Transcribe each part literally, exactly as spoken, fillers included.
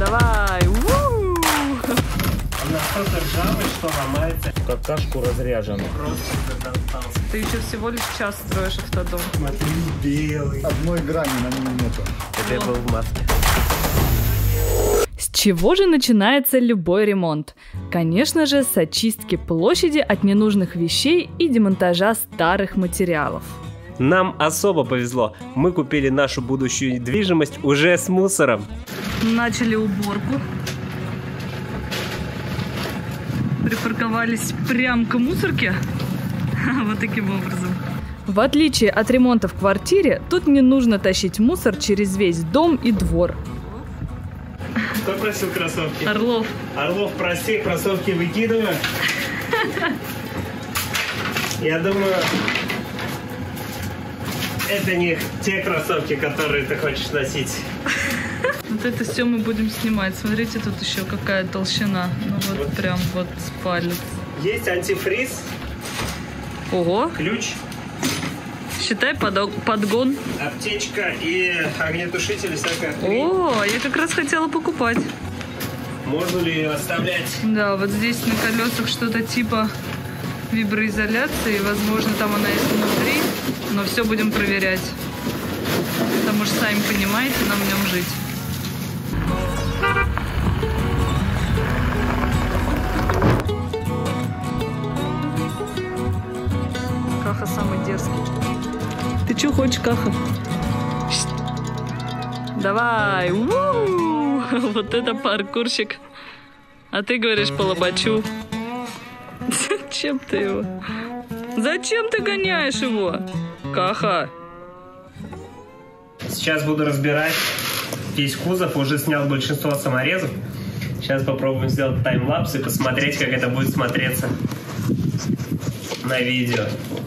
Давай! У-у-у! Он настолько ржавый, что ломается. Какашку разряжена. Просто Ты еще всего лишь час строишь автодом. смотри, белый. Одной грани на нем нету. Это я был в маске. С чего же начинается любой ремонт? Конечно же, с очистки площади от ненужных вещей и демонтажа старых материалов. Нам особо повезло. Мы купили нашу будущую недвижимость уже с мусором. Начали уборку. Припарковались прям к мусорке. Вот таким образом. В отличие от ремонта в квартире, тут не нужно тащить мусор через весь дом и двор. Кто просил кроссовки? Орлов. Орлов, прости, кроссовки выкидываю. Я думаю, это не те кроссовки, которые ты хочешь носить. Вот это все мы будем снимать. Смотрите, тут еще какая толщина. Ну вот, Вот. прям вот с палец. Есть антифриз, Ого, ключ, считай подо- подгон. аптечка и огнетушитель, всякая хрень. О, я как раз хотела покупать. Можно ли ее оставлять? Да, вот здесь на колесах что-то типа виброизоляции. Возможно, там она есть внутри, но все будем проверять. Потому что, сами понимаете, нам в нем жить. Каха самый дерзкий. Ты что хочешь, Каха? Давай! У-у-у! Вот это паркурщик. А ты говоришь по лобачу. Зачем ты его? Зачем ты гоняешь его? Каха! Сейчас буду разбирать весь кузов. Уже снял большинство саморезов. Сейчас попробуем сделать таймлапс и посмотреть, как это будет смотреться на видео.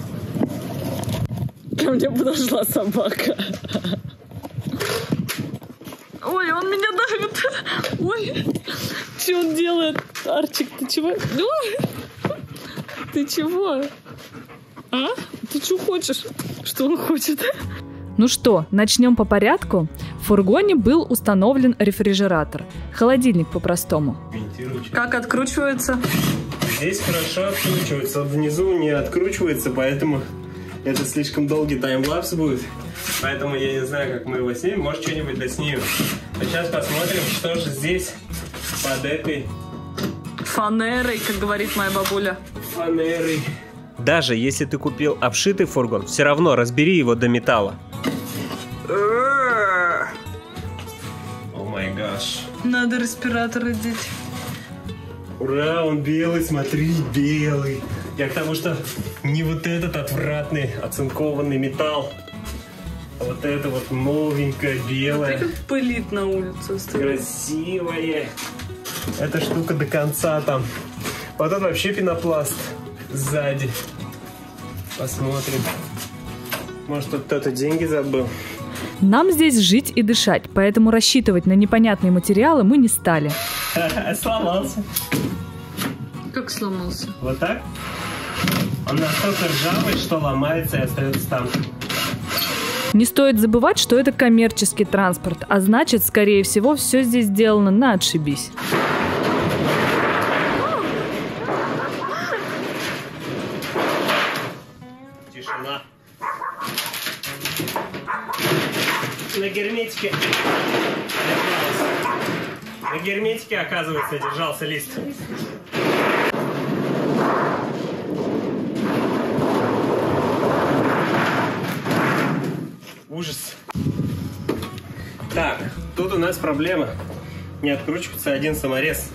Ко мне подошла собака. Ой, он меня давит. Ой, что он делает? Арчик, ты чего? Ой, ты чего? А? Ты что хочешь? Что он хочет? Ну что, начнем по порядку. В фургоне был установлен рефрижератор. Холодильник по-простому. Как откручивается? Здесь хорошо откручивается. Вот внизу не откручивается, поэтому это слишком долгий таймлапс будет. Поэтому я не знаю, как мы его снимем. Может, что-нибудь доснимем. А сейчас посмотрим, что же здесь под этой Фанерой, как говорит моя бабуля. фанерой. Даже если ты купил обшитый фургон, все равно разбери его до металла. О май гаш. Надо респиратор одеть. Ура, он белый, смотри, белый. Я к тому, что не вот этот отвратный оцинкованный металл, а вот это вот новенькое, белое, Как пылит на улице. красивое. Эта штука до конца там. Вот это вообще пенопласт сзади. Посмотрим. Может, тут кто-то деньги забыл? Нам здесь жить и дышать, поэтому рассчитывать на непонятные материалы мы не стали. Сломался. Как сломался? Вот так? Он настолько ржавый, что ломается и остается там. Не стоит забывать, что это коммерческий транспорт, а значит, скорее всего, все здесь сделано на отшибись. Тишина. На герметике. На герметике, оказывается, держался лист. Ужас. Так, тут у нас проблема. Не откручивается один саморез.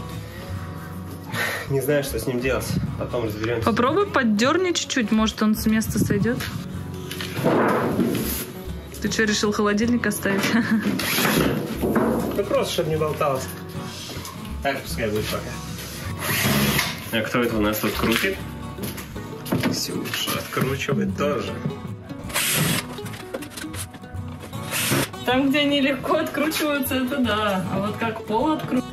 Не знаю, что с ним делать. Потом разберемся. Попробуй поддерни чуть-чуть, может он с места сойдет. Ты что, решил холодильник оставить? Ну просто, чтобы не болталось. Так, пускай будет пока. А кто это у нас тут крутит? Ксюша откручивает тоже. Там, где они легко откручиваются, это да. А вот как пол откручивается.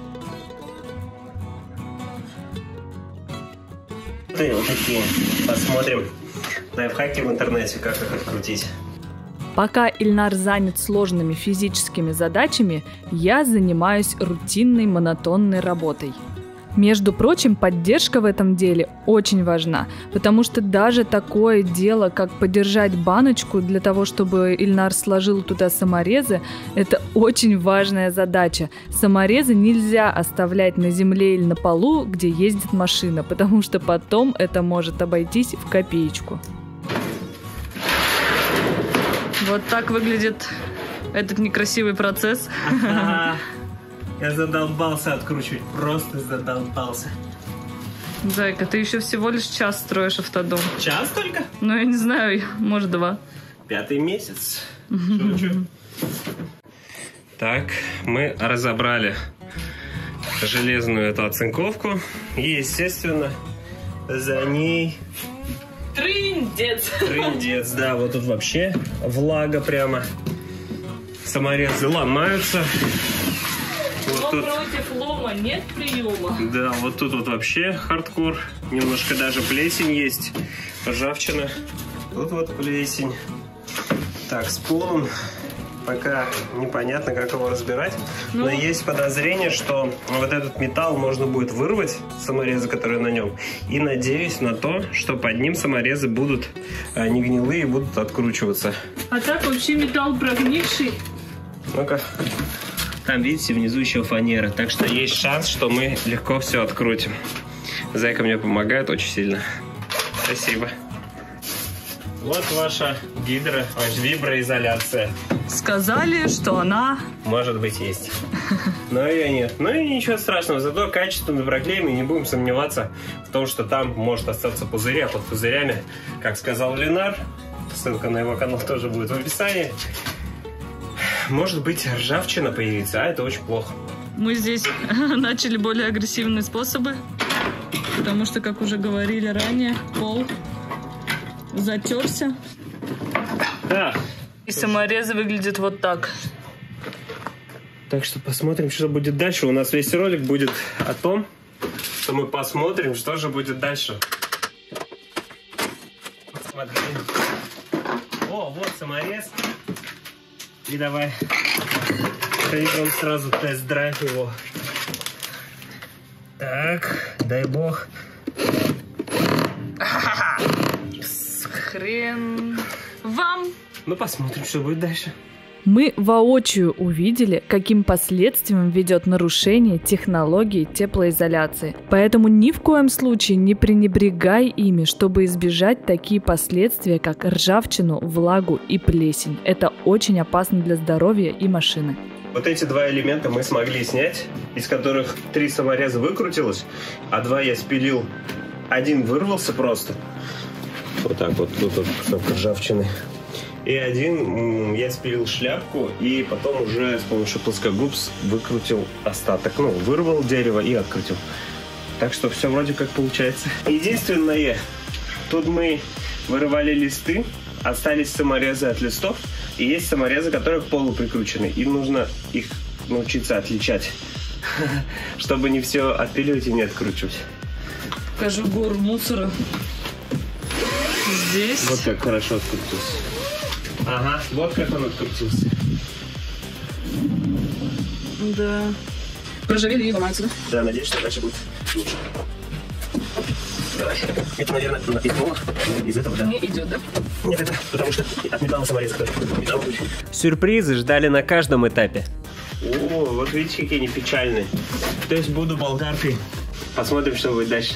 Вот такие. Посмотрим лайфхаки в интернете, как их открутить. Пока Ильнар занят сложными физическими задачами, я занимаюсь рутинной монотонной работой. Между прочим, поддержка в этом деле очень важна, потому что даже такое дело, как подержать баночку для того, чтобы Ильнар сложил туда саморезы, это очень важная задача. Саморезы нельзя оставлять на земле или на полу, где ездит машина, потому что потом это может обойтись в копеечку. Вот так выглядит этот некрасивый процесс. Я задолбался откручивать, просто задолбался. Зайка, ты еще всего лишь час строишь автодом. Час только? Ну, я не знаю, может, два. Пятый месяц. Шучу. Так, мы разобрали железную эту оцинковку. И, естественно, за ней... Трындец! Трындец, да, вот тут вообще влага прямо. Саморезы ломаются. Вот тут... против лома нет приема. Да, вот тут вот вообще хардкор. Немножко даже плесень есть. Ржавчина. Тут вот плесень. Так, с полом пока непонятно, как его разбирать. Ну... Но есть подозрение, что вот этот металл можно будет вырвать, саморезы, которые на нем. И надеюсь на то, что под ним саморезы будут а, не гнилые и будут откручиваться. А так вообще металл прогнивший. Ну-ка. Там, видите, внизу еще фанера. Так что есть шанс, что мы легко все открутим. Зайка мне помогает очень сильно. Спасибо. Вот ваша гидро, ваша виброизоляция. Сказали, что она... Может быть, есть. Но ее нет. Ну и ничего страшного. Зато качественно проклеим и не будем сомневаться в том, что там может остаться пузыри. А под пузырями, как сказал Ленар, ссылка на его канал тоже будет в описании, может быть, ржавчина появится, а это очень плохо. Мы здесь начали более агрессивные способы, потому что, как уже говорили ранее, пол затерся. Да. И саморезы выглядят вот так. Так что посмотрим, что будет дальше. У нас весь ролик будет о том, что мы посмотрим, что же будет дальше. Смотрим. О, вот саморез. И давай проведем сразу тест-драйв его. Так, дай бог. Хрен вам. Ну, посмотрим, что будет дальше. Мы воочию увидели, каким последствиям ведет нарушение технологии теплоизоляции. Поэтому ни в коем случае не пренебрегай ими, чтобы избежать такие последствия, как ржавчину, влагу и плесень. Это очень опасно для здоровья и машины. Вот эти два элемента мы смогли снять, из которых три самореза выкрутилось, а два я спилил. Один вырвался просто. Вот так вот, тут вот кусок ржавчины. И один я спилил шляпку, и потом уже с помощью плоскогуб выкрутил остаток. Ну, вырвал дерево и открутил. Так что все вроде как получается. Единственное, тут мы вырывали листы, остались саморезы от листов, и есть саморезы, которые к полу прикручены. И нужно их научиться отличать, чтобы не все отпиливать и не откручивать. Покажу гору мусора. Здесь. Вот как хорошо открутился. Ага, вот как он открутился. Да. Проживели и ломаются, да? Да, надеюсь, что дальше будет лучше. Давай. Это, наверное, из пола, из этого, да? Не идет, да? Нет, это потому что от металла самореза. Сюрпризы ждали на каждом этапе. О, вот видите, какие они печальные. То есть буду болгаркой. Посмотрим, что будет дальше.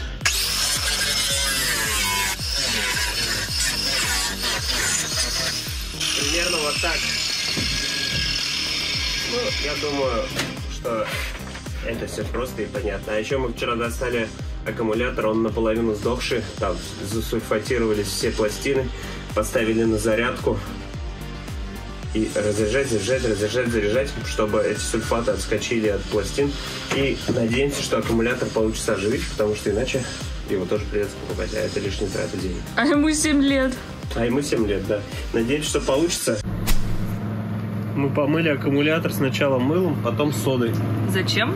Примерно вот так. Ну, я думаю, что это все просто и понятно. А еще мы вчера достали аккумулятор, он наполовину сдохший. Там засульфатировались все пластины, поставили на зарядку. И разряжать, заряжать, разряжать, заряжать, чтобы эти сульфаты отскочили от пластин. И надеемся, что аккумулятор получится оживить, потому что иначе его тоже придется покупать, а это лишняя трата денег. А ему семь лет. А ему семь лет, да. Надеюсь, что получится. Мы помыли аккумулятор сначала мылом, потом содой. Зачем?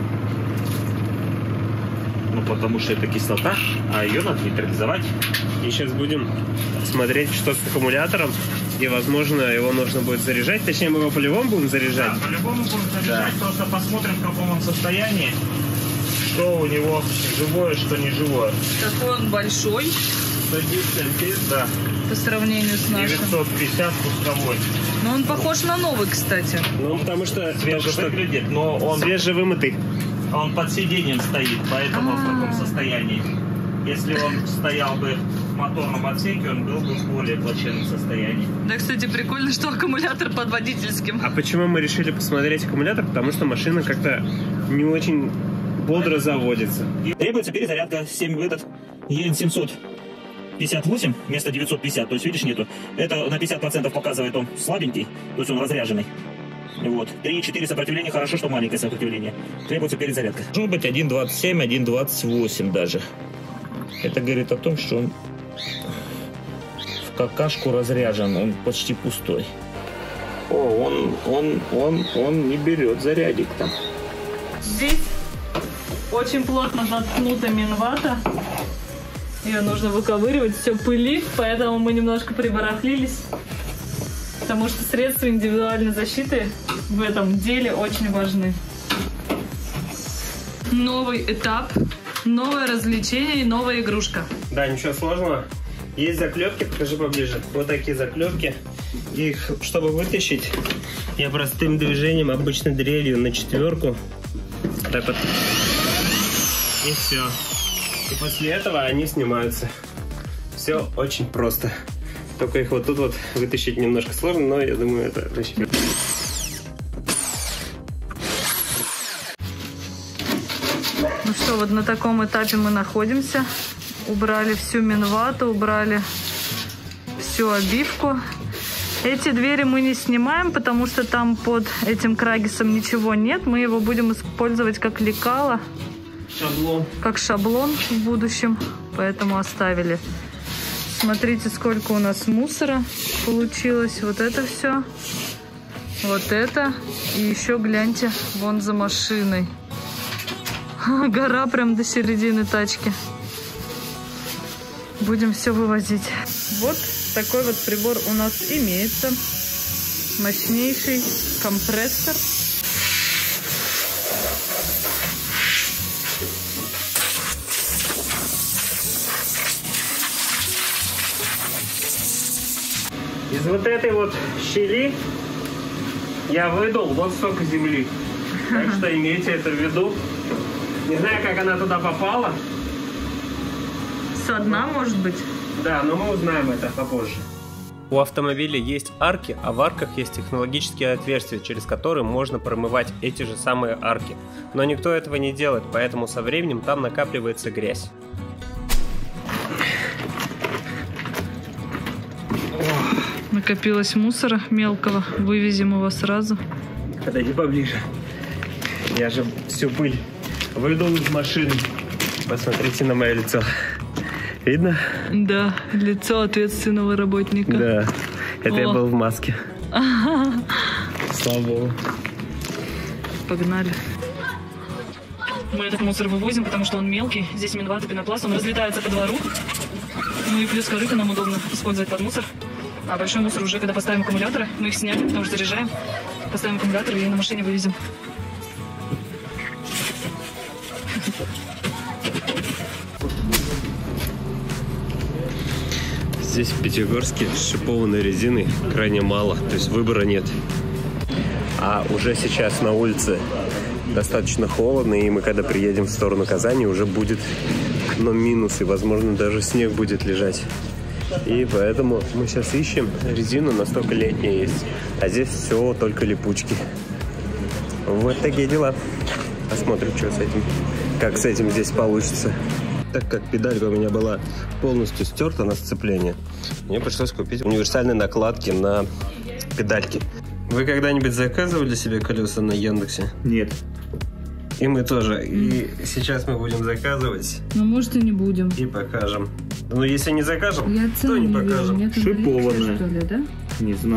Ну, потому что это кислота, а ее надо нейтрализовать. И сейчас будем смотреть, что с аккумулятором. И, возможно, его нужно будет заряжать. Точнее, мы его по-любому будем заряжать. Да, по-любому будем заряжать. Да. Просто посмотрим, в каком он состоянии. Что у него живое, что не живое. Какой он большой. сто десять ампер, да. По сравнению с нашим. девятьсот пятьдесят пусковой. Но он похож на новый, кстати. Ну, потому что свежий выглядит, но он свежевымытый. Он под сиденьем стоит, поэтому А-а-а. в таком состоянии. Если он стоял бы в моторном отсеке, он был бы в более плачевном состоянии. Да, кстати, прикольно, что аккумулятор под водительским. А почему мы решили посмотреть аккумулятор? Потому что машина как-то не очень бодро заводится. Требуется перезарядка семь этот и эн семьсот пятьдесят восемь вместо девятьсот пятьдесят. То есть, видишь, нету. Это на пятьдесят процентов показывает он слабенький, то есть он разряженный. Вот. три-четыре сопротивления, хорошо, что маленькое сопротивление. Требуется перезарядка. Должно быть один двадцать семь, один двадцать восемь даже. Это говорит о том, что он в какашку разряжен, он почти пустой. О, он, он, он, он не берет зарядик там. Здесь очень плотно заткнута минвата. Ее нужно выковыривать, все пылит, поэтому мы немножко прибарахлились. Потому что средства индивидуальной защиты в этом деле очень важны. Новый этап, новое развлечение и новая игрушка. Да, ничего сложного. Есть заклепки, покажи поближе. Вот такие заклепки. Их, чтобы вытащить, я простым движением, обычной дрелью на четверку. Так вот. И все. И после этого они снимаются. Все очень просто. Только их вот тут вот вытащить немножко сложно, но я думаю, это вообще... Ну что, вот на таком этапе мы находимся. Убрали всю минвату, убрали всю обивку. Эти двери мы не снимаем, потому что там под этим крагисом ничего нет. Мы его будем использовать как лекало. Шаблон. Как шаблон в будущем. Поэтому оставили. Смотрите, сколько у нас мусора получилось. Вот это все. Вот это. И еще гляньте, вон за машиной. Гора прям до середины тачки. Будем все вывозить. Вот такой вот прибор у нас имеется. Мощнейший компрессор. Из вот этой вот щели я выдул вот столько земли. Так что имейте это в виду. Не знаю, как она туда попала. Со дна, может быть? Да, но мы узнаем это попозже. У автомобиля есть арки, а в арках есть технологические отверстия, через которые можно промывать эти же самые арки. Но никто этого не делает, поэтому со временем там накапливается грязь. Накопилось мусора мелкого, вывезем его сразу. Подойди поближе. Я же всю пыль выдул из машины. Посмотрите на мое лицо. Видно? Да, лицо ответственного работника. Да, это О. я был в маске. Слава богу. Погнали. Мы этот мусор вывозим, потому что он мелкий. Здесь минват и пенопласт, он разлетается по двору. Ну и плюс корыто нам удобно использовать под мусор. А большой мусор уже, когда поставим аккумуляторы, мы их сняли, потому что заряжаем. Поставим аккумуляторы и на машине вывезем. Здесь в Пятигорске шипованной резины крайне мало, то есть выбора нет. А уже сейчас на улице достаточно холодно, и мы когда приедем в сторону Казани, уже будет, но минус, и возможно даже снег будет лежать. И поэтому мы сейчас ищем резину, настолько летняя есть. А здесь все только липучки. Вот такие дела. Посмотрим, что с этим, как с этим здесь получится. Так как педалька у меня была полностью стерта на сцепление, мне пришлось купить универсальные накладки на педальки. Вы когда-нибудь заказывали себе колеса на Яндексе? Нет. И мы тоже. И сейчас мы будем заказывать. Ну, может, и не будем. И покажем. Но если не закажем, Я то не покажем. Шипованная. Что ли, да? Не знаю.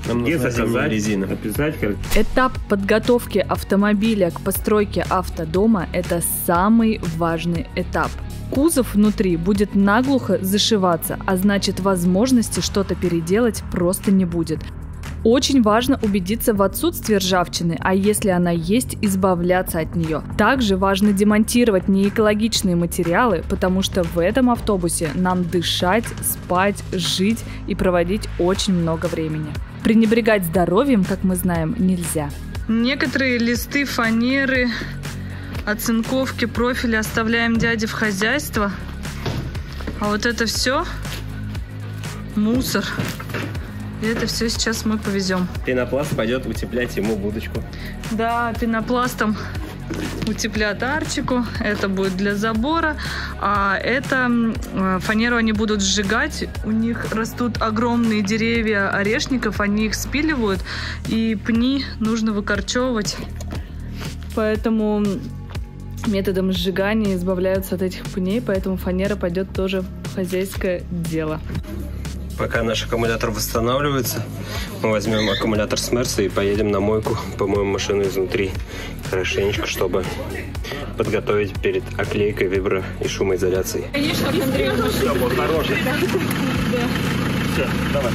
Нам Где нужна зимняя заказать? резина. Обязательно. Этап подготовки автомобиля к постройке автодома – это самый важный этап. Кузов внутри будет наглухо зашиваться, а значит, возможности что-то переделать просто не будет. Очень важно убедиться в отсутствии ржавчины, а если она есть, избавляться от нее. Также важно демонтировать неэкологичные материалы, потому что в этом автобусе нам дышать, спать, жить и проводить очень много времени. Пренебрегать здоровьем, как мы знаем, нельзя. Некоторые листы фанеры, оцинковки, профили оставляем дяде в хозяйство, а вот это все мусор. И это все сейчас мы повезем. Пенопласт пойдет утеплять ему будочку. Да, пенопластом утеплят арчику. Это будет для забора. А это фанеру они будут сжигать. У них растут огромные деревья орешников. Они их спиливают. И пни нужно выкорчевывать. Поэтому методом сжигания избавляются от этих пней. Поэтому фанера пойдет тоже в хозяйское дело. Пока наш аккумулятор восстанавливается, мы возьмем аккумулятор с Мерса и поедем на мойку, помоем машину изнутри хорошенечко, чтобы подготовить перед оклейкой, вибро- и шумоизоляцией. Конечно, Андрей, Все, вот хороший. Все, давай.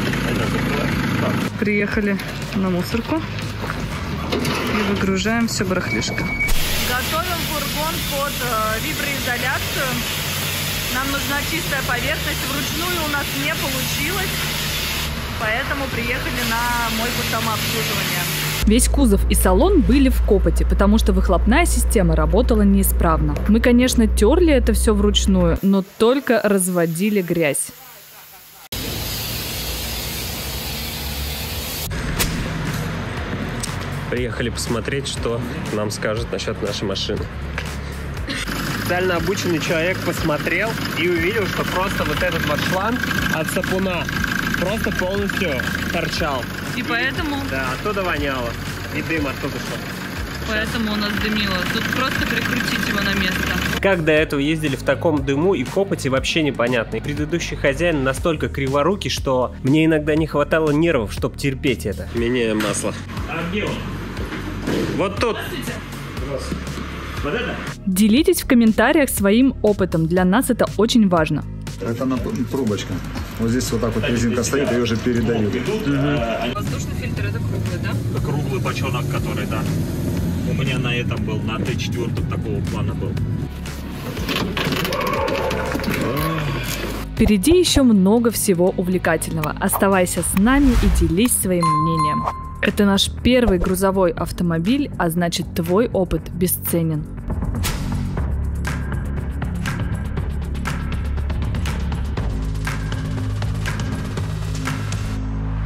приехали на мусорку и выгружаем все барахлишко. Готовим фургон под э, виброизоляцию. Нам нужна чистая поверхность. Вручную у нас не получилось, поэтому приехали на мойку самообслуживания. Весь кузов и салон были в копоти, потому что выхлопная система работала неисправно. Мы, конечно, терли это все вручную, но только разводили грязь. Приехали посмотреть, что нам скажут насчет нашей машины. Специально обученный человек посмотрел и увидел, что просто вот этот вот шланг от сапуна просто полностью торчал. И поэтому, Да, оттуда воняло. И дым оттуда шел. поэтому у нас дымило. Тут просто прикрутить его на место. Как до этого ездили в таком дыму и копоти, вообще непонятно. И предыдущий хозяин настолько криворукий, что мне иногда не хватало нервов, чтобы терпеть это. Меняем масло. А где он? Вот тут. Вот это? Делитесь в комментариях своим опытом. Для нас это очень важно. Это она трубочка. Вот здесь вот так вот резинка стоит, ее уже передают. Воздушный фильтр это круглый, да? Круглый бочонок, который, да. У меня на этом был, на Т четыре такого плана был. Впереди еще много всего увлекательного. Оставайся с нами и делись своим мнением. Это наш первый грузовой автомобиль, а значит, твой опыт бесценен.